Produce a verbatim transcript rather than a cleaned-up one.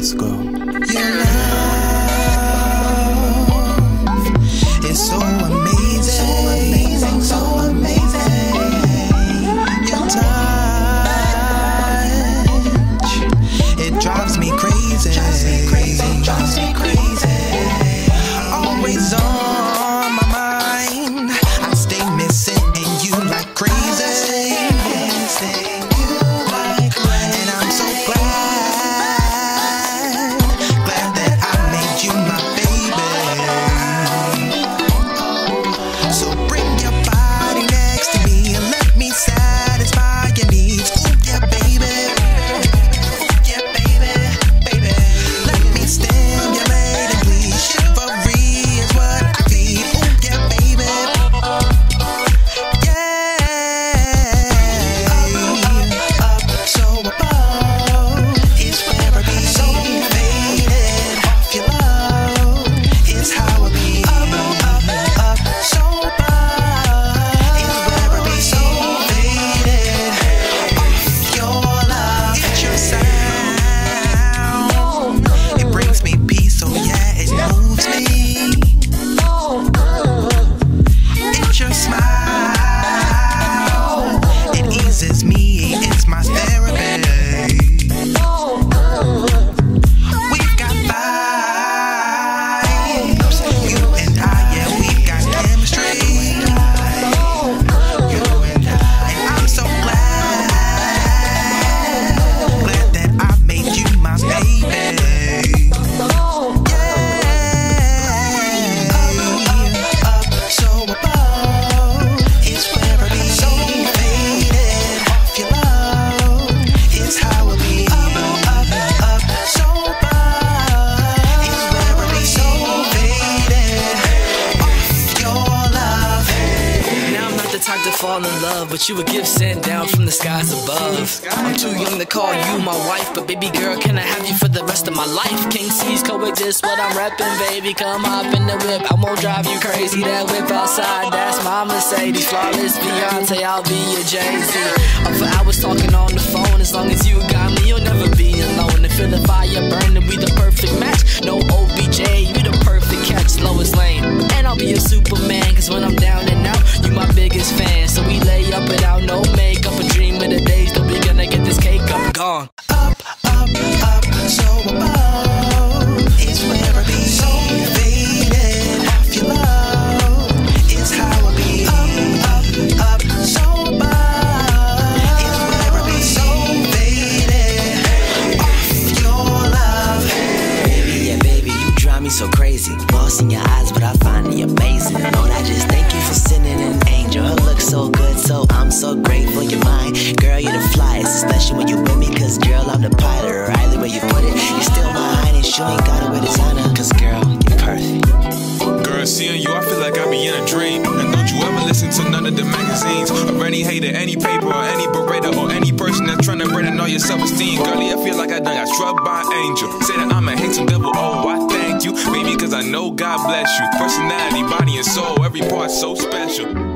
let's go. Your love is so amazing, so amazing, so amazing. Your touch, it drives me crazy, drives me crazy, drives me crazy. Always on my mind, I stay missing and you like crazy. And I'm so glad, glad that I made you my baby. So bring your body next to me and let me satisfy your needs. Ooh yeah, baby. Ooh yeah, baby, baby. Let me stimulate and please. Chivalry is what I need. Ooh yeah, baby. To fall in love, but you a gift sent down from the skies above. I'm too young to call you my wife, but baby girl, can I have you for the rest of my life? King C's Coexist, what I'm reppin', baby. Come up in the whip, I won't drive you crazy. That whip outside, that's my Mercedes. Flawless Beyonce, I'll be your Jay-Z. Up for hours talking on the phone, as long as you got me, you'll never be alone. And feel the fire burning, we the perfect match. No O B J, you the perfect catch, lowest lane. And I'll be your Superman, cause when I'm down and out, you my biggest fan. So we lay up without no makeup, a dream of the days that we gonna get this cake up, gone. Up, up, up, so above is where I be. So faded off your love is how I be. Up, up, up, so above is where I be. So faded off your love. Baby, yeah, baby, you drive me so crazy. Lost in your eyes, but I find it amazing. Lord, I just thank you for sending an angel. Her look so good, so I'm so grateful you're mine. Girl, you're the flyest, especially when you with me. Cause girl, I'm the pilot, right the way you put it. You're still my highness, you ain't got it with designer. Cause girl, you're perfect. Girl, seeing you, I feel like I be in a dream. And don't you ever listen to none of the magazines, or any hater, any paper, or any beretta, or any person that's trying to burden all your self-esteem. Girlie, I feel like I done got struck by an angel. Say that I'm a handsome devil, oh, I thank you. Baby, cause I know God bless you. Personality, body, and soul, every part so special.